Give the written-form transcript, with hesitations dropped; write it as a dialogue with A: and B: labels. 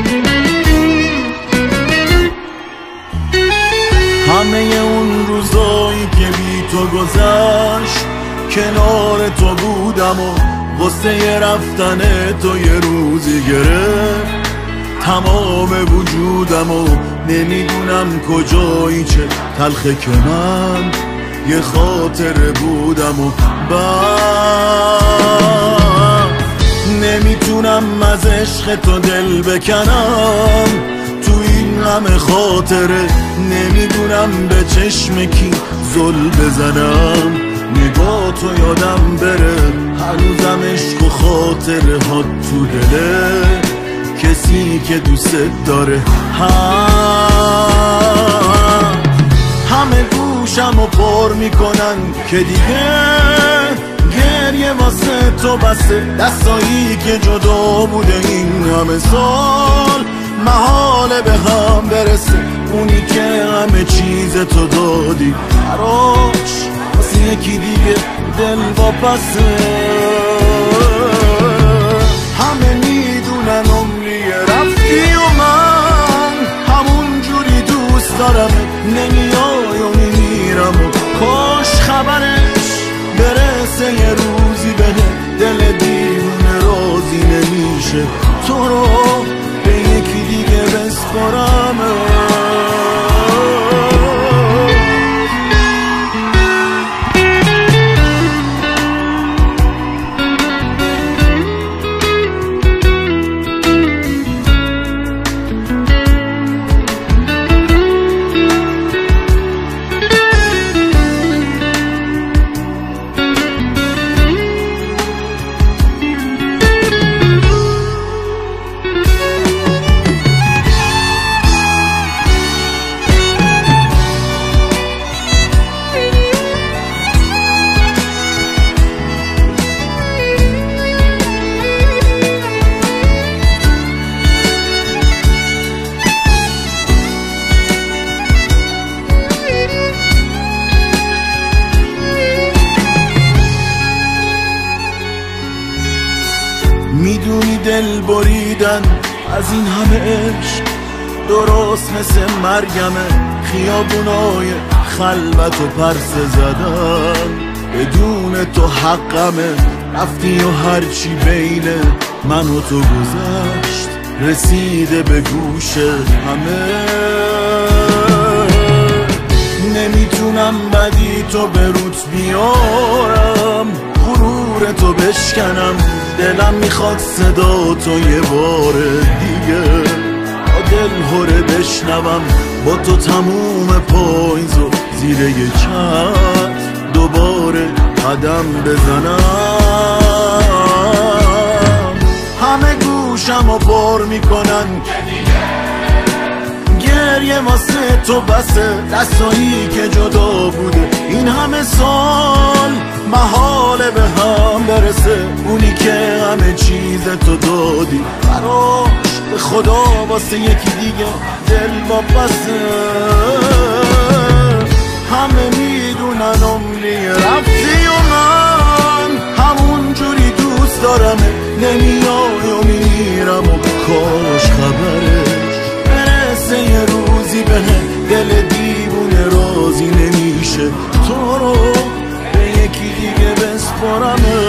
A: همه اون روزایی که بی تو گذشت کنار تو بودم و غصه رفتن تو یه روزی گرفت تمام وجودم و نمیدونم کجایی چه تلخه که من یه خاطره بودم و نمیتونم از عشق تو دل بکنم تو این همه خاطره نمیدونم به چشم کی زل بزنم نگاه تو یادم بره هنوزم عشق و خاطره ها تو دله کسی که دوست داره همه گوشم رو پر میکنن که دیگه گریه واسه تو بسه دستایی که جدا بوده این همه سال محاله به هم برسه اونی که همه چیز تو دادی براش واسه یکی دیگه دل واپسه همه میدونن عمری رفتی و من همون جوری دوست دارم نمیای و میمیرم و کاش خبرش برسه یه روزی بده دل دیوونه راضی نمیشه تو رو به یکی دیگه بسپارم میدونی دل بریدن از این همه عشق درست مثل مرگمه خیابونای خلوت و پرسه زدن بدون تو حقمه رفتی و هرچی بین من و تو گذشت رسیده به گوش همه نمیتونم بدی تو به روت بیارم غرور تو بشکنم دلم میخواد صدا تو یه بار دیگه دل هره بشنوم با تو تموم پاییز و زیر یه چتر دوباره قدم بزنم همه گوشم رو پر میکنن گریه واسه تو بسه دستایی که جدا بوده این همه سال محاله به هم برسه اونی که همه چیز تو دادی براش به خدا واسه یکی دیگه دل واپسه همه میدونن عمری رفتی و من همون جوری دوست دارم نمیای و میرم و کاش خبرش برسه یه روزی به دل دیوونه راضی نمیشه تو رو به یکی دیگه بسپارم